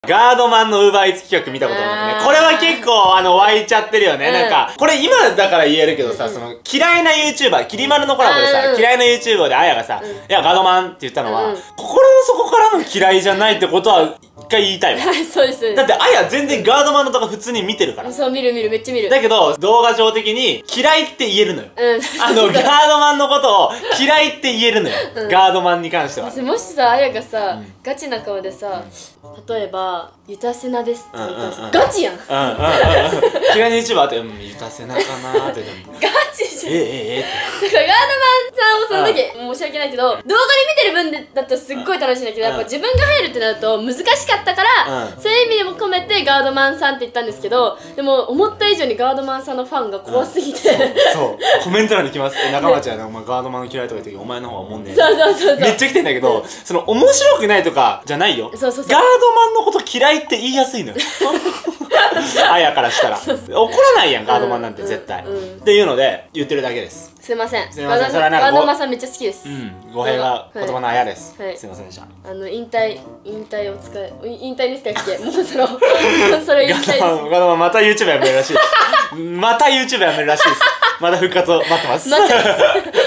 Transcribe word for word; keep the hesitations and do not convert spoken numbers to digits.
ガードマンのウーバーイーツ企画見たことないね。これは結構あの湧いちゃってるよね。なんか、これ今だから言えるけどさ、その嫌いな YouTuber、キリマルのコラボでさ、嫌いな YouTuber であやがさ、いやガードマンって言ったのは、心の底からの嫌いじゃないってことは一回言いたいわ。 そうです。 だってあや全然ガードマンの動画普通に見てるから。 そう、見る見る、めっちゃ見る。 だけど、動画上的に嫌いって言えるのよ。 うん。 あの、ガードマンのことを嫌いって言えるのよ。ガードマンに関しては。 もしさ、あやがさ、ガチな顔でさ、例えば、ゆたせなですって言ったらガチやん。うんうんうん。 嫌いな YouTuber って、ゆたせなかなーって。 ガチじゃん。 ええええだからガードマンさんもその時、申し訳ないけど、動画で見てる分だとすっごい楽しいんだけど、やっぱ自分が入るってなると難しかったから、そういう意味でも込めてガードマンさんって言ったんですけど、でも思った以上にガードマンさんのファンが怖すぎて。 そう、コメント欄に来ます。中町はね、お前ガードマン嫌いとか言ってお前の方がおもんねえ。 そうそうそうそう。 めっちゃ来てんだけど、その面白くないとかじゃないよ。 そうそうそう。 ガードマンのこと嫌いって言いやすいのよ。あやからしたら怒らないやん、ガードマンなんて絶対っていうので言ってるだけです。 すいません。 すいません、それはなんかガードマンさんめっちゃ好きです。 うん、語弊が言葉のあやです。すいませんでした。 あの引退引退を使え引退でしたっけ？もうそのそれ引退です。 ガードマンまた YouTube やめるらしいです。また YouTube やめるらしいです。まだ復活を待ってます。